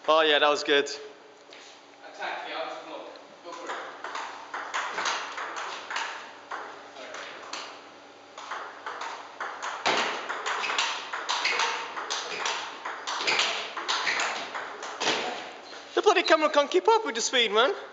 Oh yeah, that was good. Attack, yeah, I'll just block. Go for it. The bloody camera can't keep up with the speed, man.